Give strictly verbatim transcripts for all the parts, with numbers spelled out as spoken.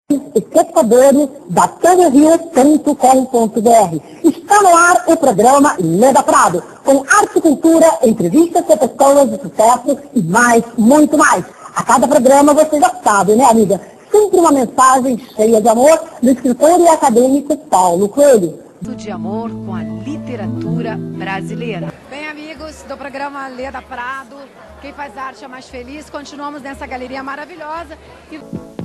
espectadores da T V Rio ponto com ponto br. Está no ar o programa Leda Prado, com arte e cultura, entrevistas com pessoas de sucesso e mais, muito mais. A cada programa você já sabe, né, amiga? Sempre uma mensagem cheia de amor do escritor e acadêmico Paulo Coelho. De amor com a literatura brasileira. Bem, amigos do programa Leda Prado, quem faz arte é mais feliz. Continuamos nessa galeria maravilhosa. E...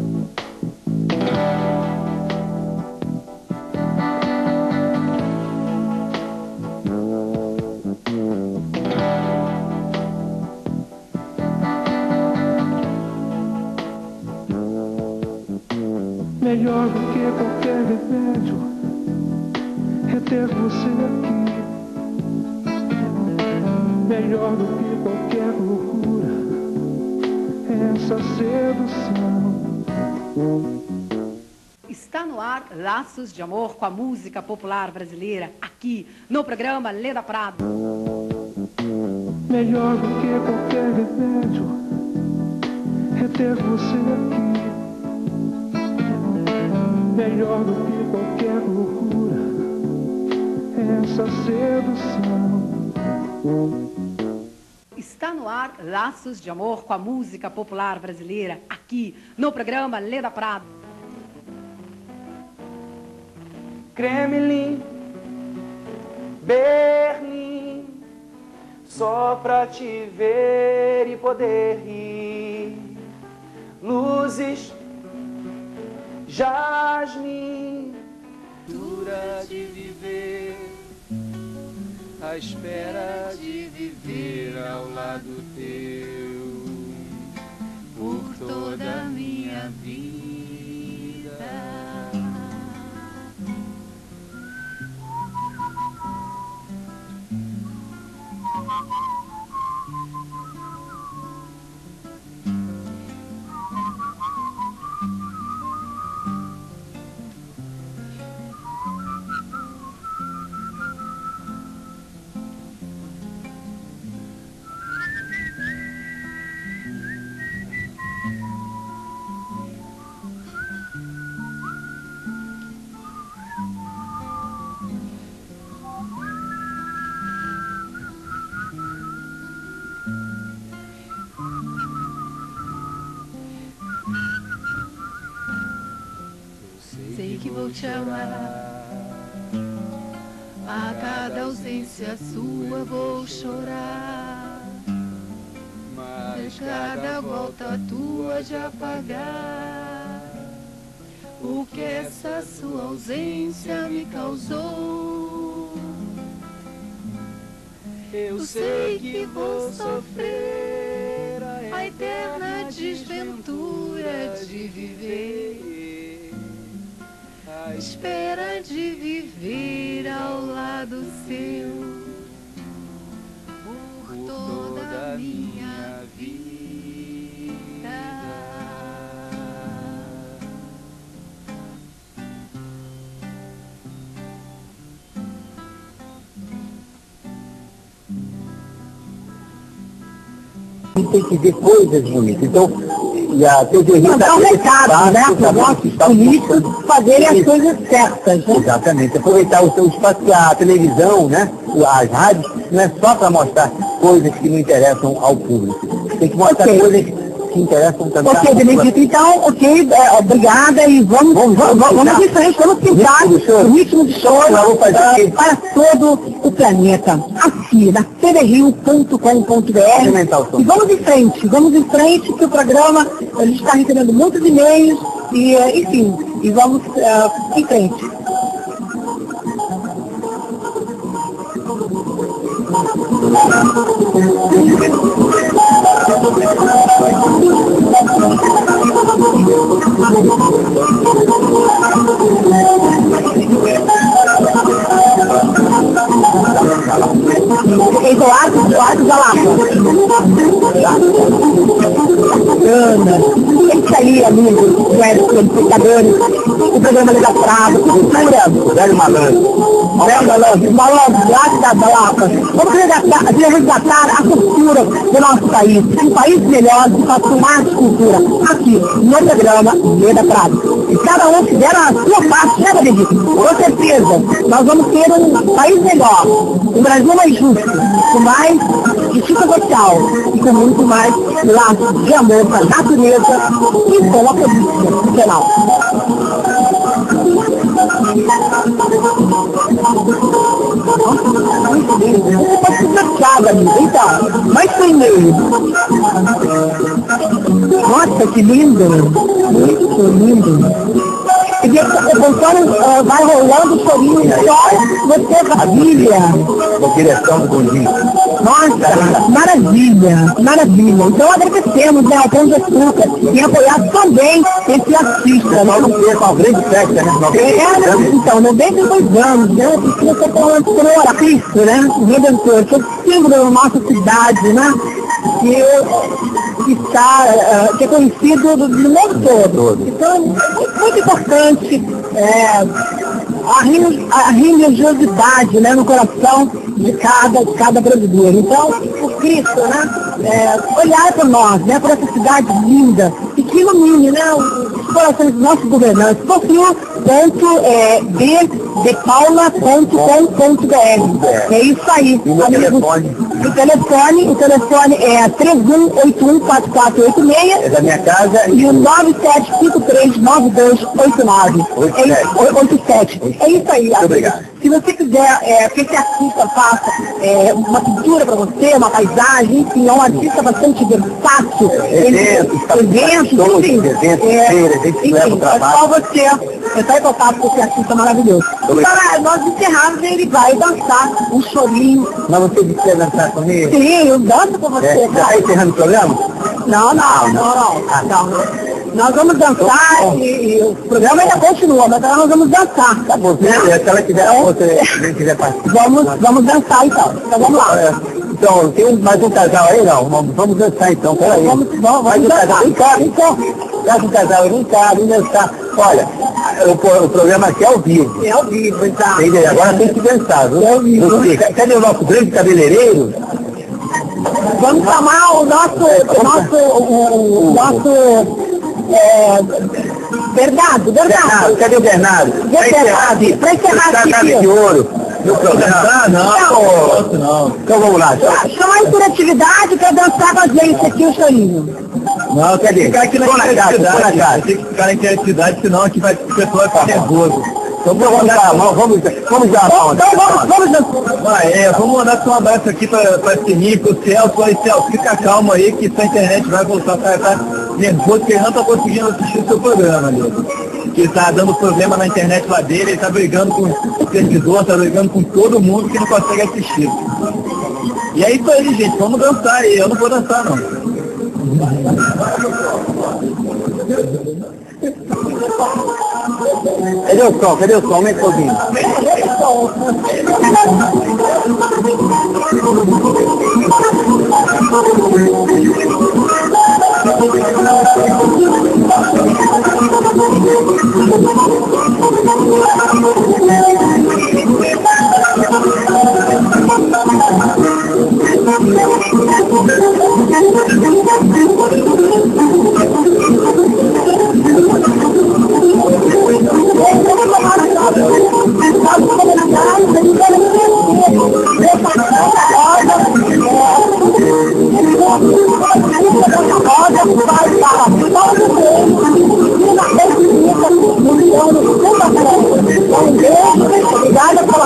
Melhor do que qualquer remédio é ter você aqui. Melhor do que qualquer loucura é essa sedução. Está no ar Laços de Amor com a música popular brasileira, aqui no programa Leda Prado. Melhor do que qualquer remédio é ter você aqui. Melhor do que qualquer loucura é essa sedução. Está no ar Laços de Amor com a música popular brasileira, aqui no programa Leda Prado. Kremlin, Berlim, só pra te ver e poder rir. Luzes, jasmim, dura de viver, à espera de viver ao lado teu, por toda a minha vida. Sei que vou te amar, a cada ausência sua vou chorar, mas cada volta tua de apagar o que essa sua ausência me causou. Eu sei que vou sofrer a eterna desventura de viver, à espera de viver ao lado seu, por toda a minha vida. Tem que ver coisas bonitas. Então, e a T V Rio mandar um recado, né, para os nossos políticos fazerem as coisas certas, né? Exatamente, aproveitar o seu espaço, que a televisão, né, as rádios, não é só para mostrar coisas que não interessam ao público. Tem que mostrar okay. coisas que interessam também. Ok, Benedito, então, ok, é, obrigada e vamos, vamos, vamos, vamos, vamos em frente, vamos pintar o ritmo de show uh, para todo o planeta, aqui na T V Rio ponto com ponto br. E vamos em frente, vamos em frente, que o programa, a gente está recebendo muitos e-mails, e, enfim, e vamos uh, em frente. Eduardo, Eduardo Galapa. Ana, esse aí, amigo, do espectadores, o programa Leda Prado, cultura. Velho malandro. Velho malandro, malandro, lá da Dalapa. Vamos resgatar, resgatar a cultura do nosso país. Um país melhor, de fato, mais cultura. Aqui, no programa Leda Prado. E cada um fizer a sua parte, né, Benedito? Com certeza, nós vamos ter um país melhor, um Brasil mais justo, com mais justiça social e com muito mais laços de amor com a natureza e com a política nacional. Então, mas primeiro. Nossa, que lindo! Muito lindo! E conforme uh, vai rolando o chorinho, só você maravilha. Da direção do Bondinho. Nossa, maravilha, maravilha. Então agradecemos, né, ao Pão de Açúcar e apoiar também esse artista. Nós vamos ter uma grande festa, né? É, então, noventa e dois anos, né? Precisa ser para Cristo, né? O Redentor, que é o símbolo da nossa cidade, né? Que está, uh, que é conhecido do, do mundo todo. Então, é muito importante é, a religiosidade, né, no coração de cada, de cada brasileiro. Então, o Cristo, né, é, olhar para nós, né, para essa cidade linda, e que ilumine, né, os corações dos nossos governantes. Confio ponto b de paula ponto com ponto b r. É isso aí. E o telefone? O telefone, o telefone é três um oito um quatro quatro oito seis. É da minha casa. E o nove sete cinco três nove dois oito nove. oito sete. É isso aí. Muito obrigado. Se você quiser é, que esse artista faça é, uma pintura para você, uma paisagem, enfim, é um artista bastante versátil. Eventos, eventos, enfim. Eventos, é, feiras, enfim, é só você entrar em contato com esse artista maravilhoso. Para nós encerrarmos, ele vai dançar um chorinho. Mas você disse que ia dançar comigo? Sim, eu danço com você. É, já está encerrando o programa? Não, não, não, não. não, não. Nós vamos dançar e, e o programa ainda continua, mas agora nós vamos dançar. Tá bom, se ela quiser, é. você quiser participar. Vamos, vamos dançar então. Então vamos lá. É. Então, tem mais um casal aí? Não, vamos dançar então, peraí. Vamos, vamos, mais um dançar. casal, vem cá, vem cá. Mais um casal aí, vem cá, vem dançar. Olha, o, o programa aqui é ao vivo. É ao vivo, exato. Entendeu? Agora tem que dançar, viu? É ao vivo. Você, cadê o nosso grande cabeleireiro? Vamos chamar o nosso, o nosso, o, o nosso, é, Bernardo, Bernardo. Cadê o Bernardo? Pra encerrar aqui. Pra encerrar aqui. de ouro. No programa? Não, não, não. Então vamos lá. Chama a interatividade para dançar com a gente aqui o chorinho. Não, cadê? Ficar aqui na interatividade. Tem que ficar na interatividade, senão aqui vai, o pessoal vai ficar nervoso. Então vamos dar, vamos, vamos dar uma onda. Então vamos, vamos dançar. Vai, é, vamos mandar um abraço aqui para para Sininho, pro Celso. Aí, Celso, fica calmo aí que sua internet vai voltar, vai estar nervoso, porque ele não está conseguindo assistir o seu programa, amigo. Que está dando problema na internet lá dele, ele está brigando com o servidor, está brigando com todo mundo que não consegue assistir. E é isso aí, gente, vamos dançar aí, eu não vou dançar não. Cadê o som? Cadê o som? Aumenta um pouquinho. Obrigada pela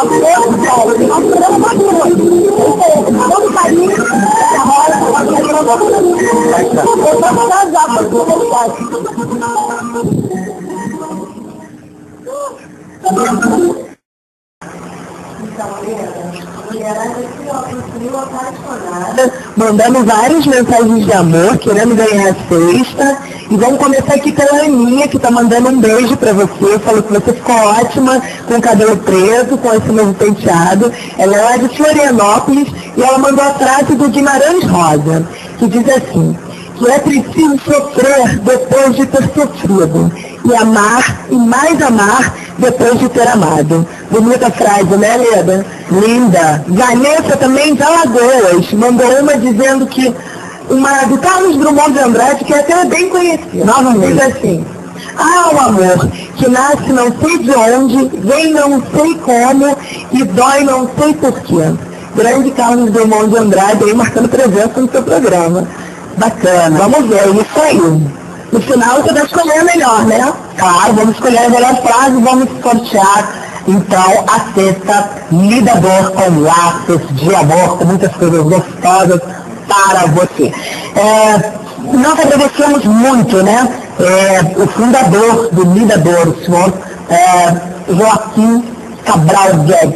mandando várias mensagens de amor, querendo ganhar a cesta. E vamos começar aqui pela Aninha, que está mandando um beijo para você. Falou que você ficou ótima com o cabelo preto, com esse novo penteado. Ela é lá de Florianópolis e ela mandou a frase do Guimarães Rosa, que diz assim: que é preciso sofrer depois de ter sofrido. e amar e mais amar depois de ter amado. Bonita frase, né, Leda? Linda. Vanessa também de Alagoas mandou uma dizendo que uma do Carlos Drummond de Andrade, que até é bem conhecida. Novamente assim. Ah, o amor, que nasce não sei de onde, vem não sei como e dói não sei porquê. Grande Carlos Drummond de Andrade aí marcando presença no seu programa. Bacana. Vamos ver, isso aí. No final você vai escolher a melhor, né? Claro, vamos escolher a melhor frase e vamos sortear, então, a sexta Lidador com laços de amor, com muitas coisas gostosas para você. É, nós agradecemos muito, né? É, o fundador do Lidador, o senhor é, Joaquim Cabral Guedes,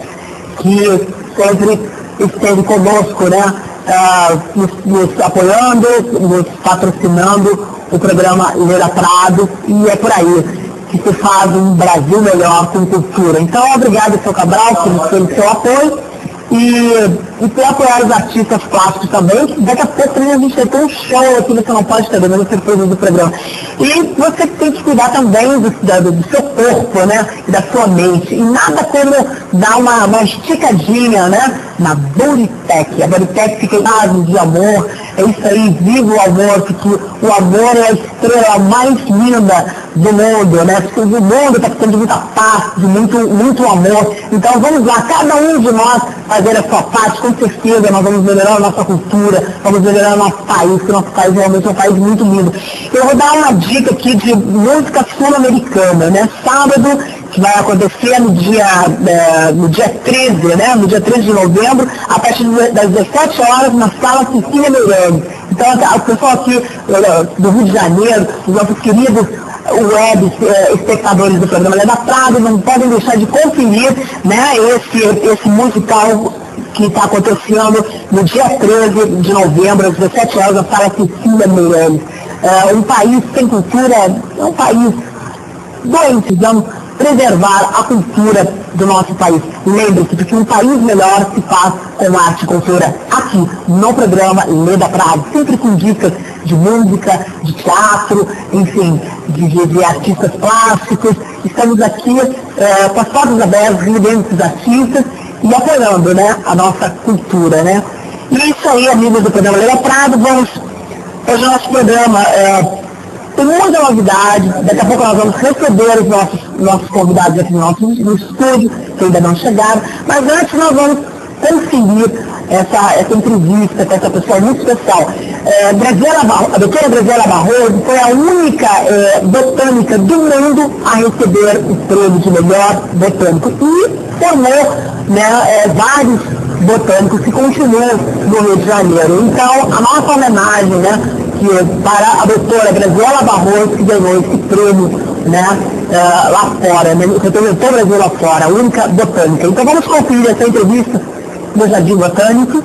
que sempre esteve conosco, né? Uh, nos, nos apoiando, nos patrocinando o programa Leda Prado, e é por aí que se faz um Brasil melhor com cultura. Então, obrigado, seu Cabral, por, pelo seu apoio e, e por apoiar os artistas plásticos também. Daqui a pouco a gente vai ter um show aqui, você não pode ter dando surpresa do programa. E você tem que cuidar também do, do, do seu corpo, né, e da sua mente. E nada como dar uma, uma esticadinha, né, na Bodytech. A Bodytech fica em de amor. É isso aí, viva o amor, porque o amor é a estrela mais linda do mundo, né? Porque o mundo está precisando de muita paz, de muito, muito amor. Então vamos lá, cada um de nós fazer a sua parte, com certeza nós vamos melhorar a nossa cultura, vamos melhorar o nosso país, porque o nosso país realmente é um país muito lindo. Eu vou dar uma dica aqui de música sul-americana, né? Sábado, que vai acontecer no dia, é, no dia treze, né? No dia treze de novembro, a partir das dezessete horas, na sala Cecília Meirelles. Então, o pessoal aqui do Rio de Janeiro, os nossos queridos web espectadores do programa Leda Prado, não podem deixar de conferir, né, esse, esse musical que está acontecendo no dia treze de novembro, às dezessete horas, na sala Cecília Meirelles. É, um país sem cultura é um país doente, vamos preservar a cultura do nosso país. Lembre-se, porque um país melhor se faz com arte e cultura aqui no programa Leda Prado, sempre com dicas de música, de teatro, enfim, de, de, de artistas plásticos. Estamos aqui é, com as portas abertas, recebendo esses artistas e apoiando, né, a nossa cultura, né? E é isso aí, amigos do programa Leda Prado. Vamos, hoje o nosso programa é, tem muita novidade. Daqui a pouco nós vamos receber os nossos, nossos convidados aqui no nosso no estúdio, que ainda não chegaram, mas antes nós vamos conferir essa, essa entrevista com essa pessoa muito especial. É, Graziela Barroso, a doutora Graziela Barroso foi a única é, botânica do mundo a receber o prêmio de melhor botânico e formou, né, é, vários botânicos que continuam no Rio de Janeiro. Então, a nossa homenagem, né, que para a doutora Graziela Barroso, que ganhou esse prêmio, né, uh, lá fora, né, representou o Brasil lá fora, a única botânica. Então vamos conferir essa entrevista do Jardim Botânico.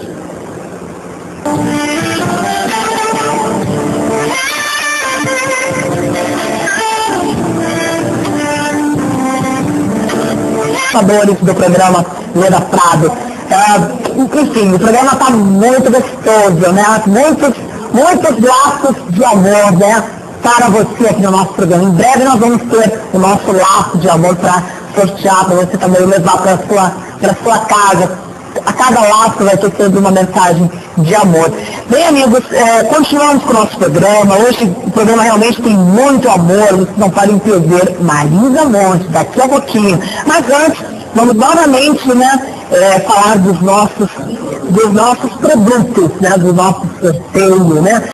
Sabores do programa Leda Prado. Uh, enfim, o programa está muito gostoso, né? Muitos Muitos laços de amor, né, para você aqui no nosso programa. Em breve nós vamos ter o nosso laço de amor para sortear, para você também levar para a sua, para sua casa. A cada laço vai ter sempre uma mensagem de amor. Bem, amigos, é, continuamos com o nosso programa. Hoje o programa realmente tem muito amor, vocês não podem perder Marisa Monte daqui a pouquinho. Mas antes, vamos novamente, né, é, falar dos nossos, dos nossos produtos, né, do nosso sorteio, né?